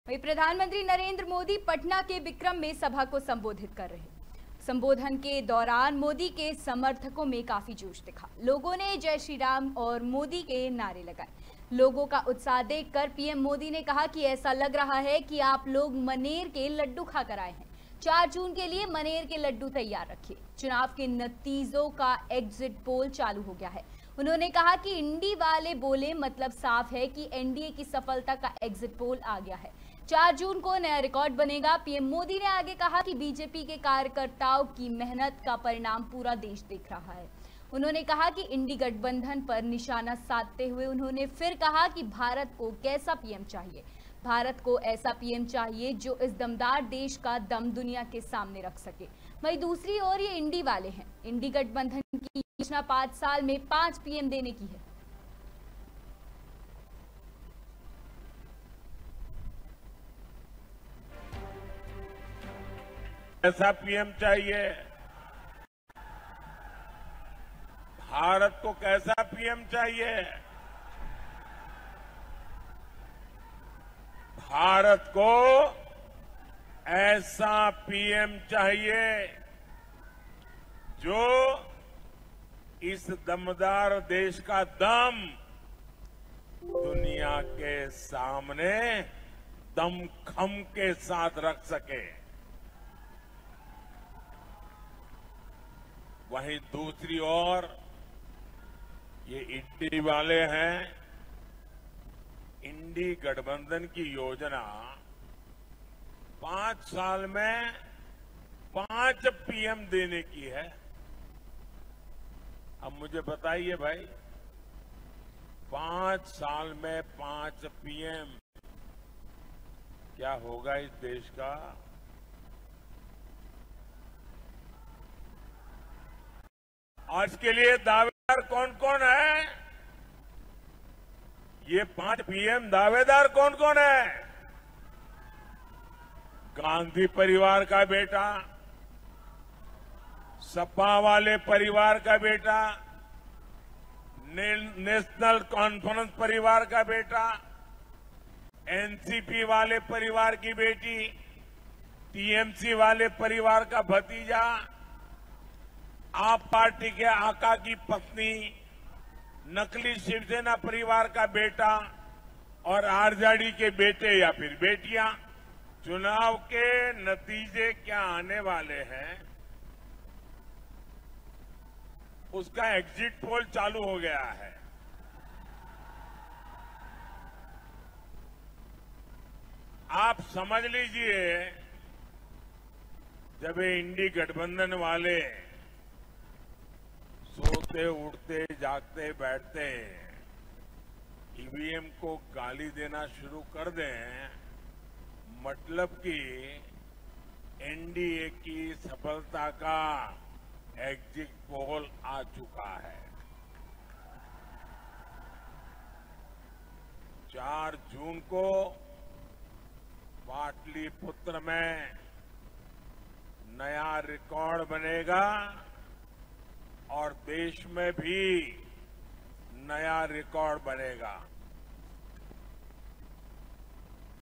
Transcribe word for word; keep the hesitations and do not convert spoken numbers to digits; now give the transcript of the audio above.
वहीं प्रधानमंत्री नरेंद्र मोदी पटना के विक्रम में सभा को संबोधित कर रहे हैं। संबोधन के दौरान मोदी के समर्थकों में काफी जोश दिखा। लोगों ने जय श्री राम और मोदी के नारे लगाए। लोगों का उत्साह देखकर पीएम मोदी ने कहा कि ऐसा लग रहा है कि आप लोग मनेर के लड्डू खाकर आए हैं। चार जून के लिए मनेर के लड्डू तैयार रखिए। चुनाव के नतीजों का एग्जिट पोल चालू हो गया है। उन्होंने कहा कि इंडी वाले बोले मतलब साफ है कि एनडीए की सफलता का एग्जिट पोल आ गया है। चार जून को नया रिकॉर्ड बनेगा। पीएम मोदी ने आगे कहा कि बीजेपी के कार्यकर्ताओं की मेहनत का परिणाम पूरा देश देख रहा है। उन्होंने कहा कि इंडी गठबंधन पर निशाना साधते हुए उन्होंने फिर कहा कि भारत को कैसा पीएम चाहिए। भारत को ऐसा पीएम चाहिए जो इस दमदार देश का दम दुनिया के सामने रख सके। वहीं दूसरी ओर ये इंडी वाले हैं। इंडी गठबंधन की योजना पांच साल में पांच पीएम देने की है। ऐसा पीएम चाहिए। भारत को कैसा पीएम चाहिए? भारत को ऐसा पीएम चाहिए जो इस दमदार देश का दम दुनिया के सामने दमखम के साथ रख सके। वहीं दूसरी ओर ये इंडी वाले हैं। इंडी गठबंधन की योजना पांच साल में पांच पीएम देने की है। अब मुझे बताइए भाई, पांच साल में पांच पीएम क्या होगा इस देश का? आज के लिए दावेदार कौन कौन है? ये पांच पीएम दावेदार कौन कौन है? गांधी परिवार का बेटा, सपा वाले परिवार का बेटा, ने, नेशनल कॉन्फ्रेंस परिवार का बेटा, एनसीपी वाले परिवार की बेटी, टीएमसी वाले परिवार का भतीजा, आप पार्टी के आका की पत्नी, नकली शिवसेना परिवार का बेटा और आरजेडी के बेटे या फिर बेटियां। चुनाव के नतीजे क्या आने वाले हैं उसका एग्जिट पोल चालू हो गया है। आप समझ लीजिए, जब ये इंडी गठबंधन वाले सोते उठते जागते बैठते ईवीएम को गाली देना शुरू कर दें, मतलब कि एनडीए की सफलता का एग्जिट पोल आ चुका है। चार जून को पाटलिपुत्र में नया रिकॉर्ड बनेगा और देश में भी नया रिकॉर्ड बनेगा।